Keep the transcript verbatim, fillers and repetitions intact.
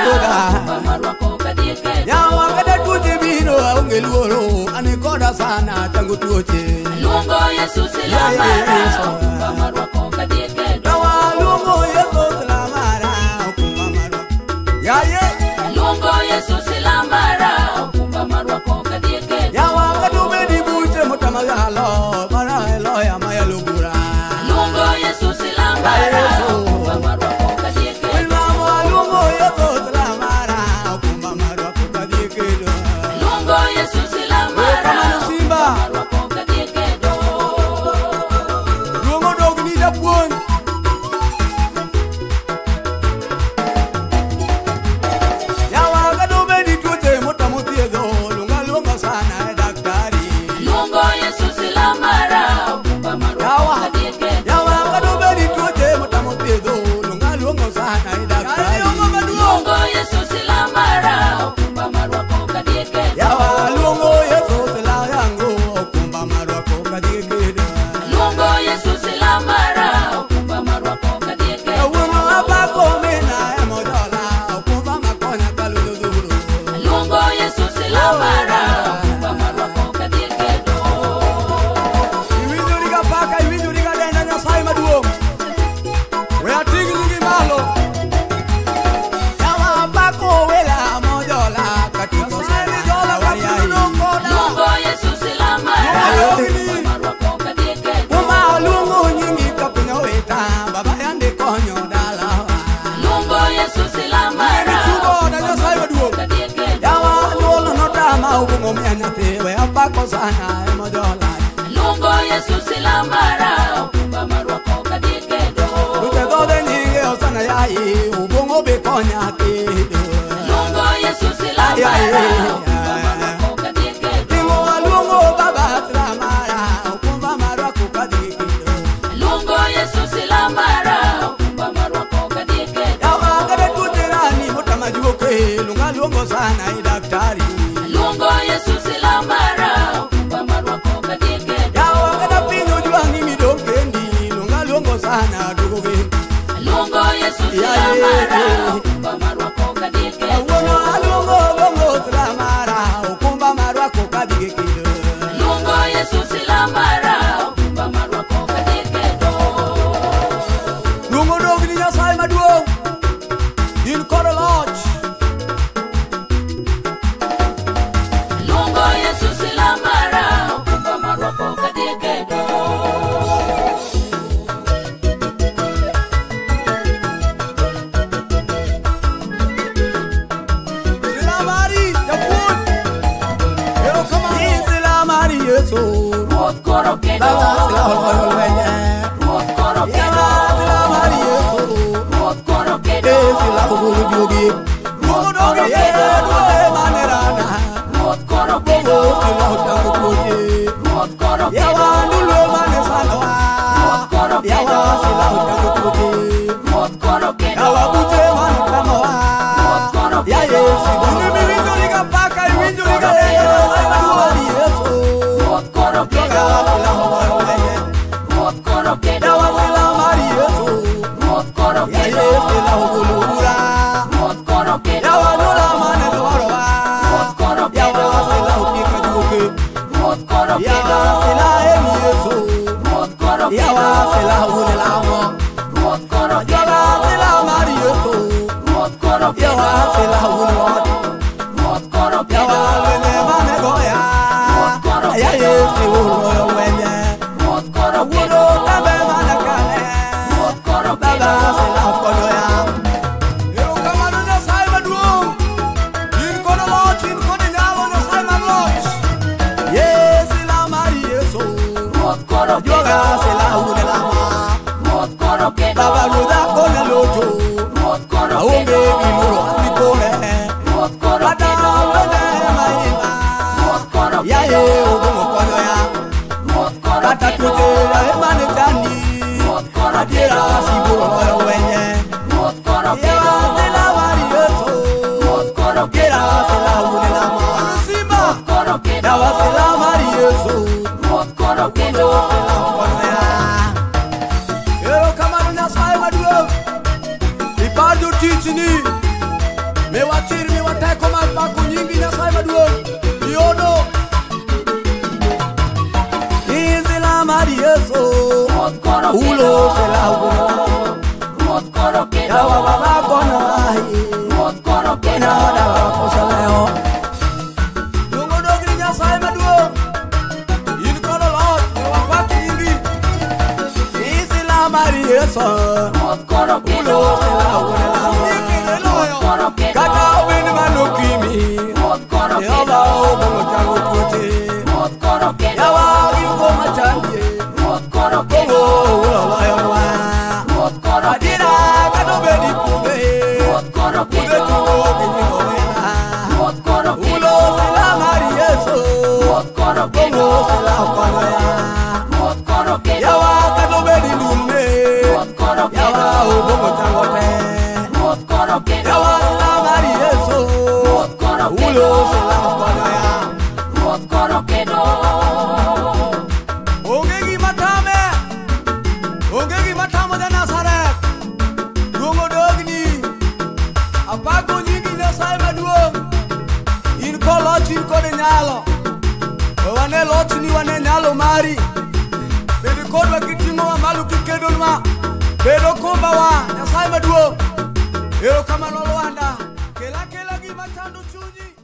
Yawa kada tuji bino ungeluoro anikoda sana tangu tuoche. Lungo Yesu silamara kumba marwako kadieke. Yawa lungo Yesu silamara kumba marwako. Ya ye. Lungo Yesu silamara kumba marwako kadieke. Yawa kadume di buche mutamagalo mara elo ya maya lugura. Lungo Yesu silamara kumba marwako kadieke. Wilma lungo Yesu silamara kumba marwako kadieke. Lungo Yesu silamara Simba marwako kadieke do. Lungo dogni da buon. Yawa kadume di tuoche mutamutiedo lunga lunga sana e daktari. Lungo Yesu silamara kumba marwako kadieke. Yawa kadume di tuoche mutamutiedo lunga lunga sana e daktari. Lungo Yesu silamara kumba marwako kadieke. Yawa lungo Yesu silayango kumba marwako kadieke. Lungo Yesu silamara kumba marwako kadieke. Uno abako mena emodola kumba makona kalududuru. Lungo Yesu silamara kumba marwako kadieke do. Iwinjuriga paka iwinjuriga dena Nyasaye maduong'. We ating'ni malo. Yawa abako wela modola katiko sana dola wayai. Lungo Yesu silamara kumba marwako kadieke. Kuma lungo nyingi kapinyo weta baba yande konyo dala. Lungo Yesu silamara Nyasaye maduong'. kadieke. Yawa luolo notama ubungo mianyate we abako sana emodola. Lungo Yesu silamara kumba marwako kadieke do. Ute gode nyinge osana yai ubungo be konya kedo. Lungo Yesu silamara kumba marwako kadieke do. Tingo alungo baba silamara kumba marwako kadieke. Lungo Yesu silamara kumba marwako kadieke. Yawa gade kutirani mutamajuke lunga lungo sana i daktari. Lungo Yesu silamara kumba marwako kadieke. Yawa gade pinyo juangi midongendi lunga lungo sana dugoge. Lungo Yesu silamara kumba marwako kadieke. Wono alungo bongo silamara kumba marwako kadieke. Lungo Yesu silamara kumba marwako kadieke do. Lungo dogni Nyasaye maduong'. In koro loch. Lungo Yesu silamara kumba marwako kadieke do. Silamari Japun. Pero kama Silamari Yesu. Ruoth koro kedo. Baba silamari wenye. Ruoth koro kedo. Yawa Silamari Yesu. Ruoth koro kedo. Eh silamari jogi. Lungo dogni Yesu manerana. Ruoth koro Bongo kedo. silamari jogi. Ruoth koro kedo. Yawa nulo mane salwa. Yawa silamari jogi. Ruoth koro kedo. Yawa bute mane kamawa. Ya Yesu. Iwinjo liga paka iwinjo liga dena Silamari Yesu. Ruoth koro kedo. Yawa silamari wenye. Ruoth koro kedo. Yawa silamari Yesu. Ruoth koro Ya kedo. Yesu silahugulura. Ruoth koro kedo. Yawa nula mane dwarawa. Ruoth koro kedo. Yawa silahupika juke. Ruoth koro kedo. Yawa silahemi Yesu. Ruoth koro kedo. Yawa silahugulamo. Ruoth koro kedo. Yawa silamari Yesu. Ruoth koro kedo. Yawa silahugulamo. Ruoth koro kedo. Yawa lene mane goya. Ya Yesu ulo wenye. Ruoth koro Ulo kedo. tabe mane kane. Ruoth koro Baba kedo. silahukono ya. Yo kamano Nyasaye maduong'. In kono loch, in kono nyalo Nyasaye maloch. Yes, silamari Yesu. Ruoth koro Joga kedo. silahune lama. Ruoth koro kedo. Baba ruda kone locho. Ruoth koro Aonge kedo. gimoro andikone. Ruoth koro Kata kedo. wene maima. Ruoth koro Ya kedo. ye ubungo konyo ya. Ruoth koro Kata kedo. tuje ya emane chandi. Ruoth koro Adiera kedo. siguro moyo wenye. Ruoth koro Ya kedo. silamari Yesu. Ruoth koro Kera kedo. silahune lama. Simba. Ruoth koro kedo. Ya silamari Yesu. Ruoth koro kedo. Silahukono ya. Yo kamano Nyasaye maduong'. Ipado tijni. Me teko mar pako nyingi Nyasaye maduong' Yodo Izila mar Yesu Ulo sela ugula Yawa baba kono ahi Ina dawa kosaleo Dungo dogri Nyasaye maduong' In kono lot Yawa pako nyingi Izila mar Yesu Ulo sela ugula Kata ubini manukimi Yawa ubo mchango kuti Yawa yuko machanje Kongo ula wayawa Adira kato bedi kube Kube tuko kiniko wena Ulo sila mari Yesu Kongo sila kono ya Yawa kato bedi lume Yawa ubo mchango te Yawa sila mari Yesu Ulo sila kono ya Ongegi matame Ongegi matamo da Nazaret Dungo dogni Apako nyingi Nyasaye maduong' In ko loch in kode nyalo Wane loch ni wane nyalo mari Bedo kodwa kitimo wa malu kikedolma Bedo kumba wa Nyasaye maduong' Ero kama lolo anda Kela kela gi matando chunyi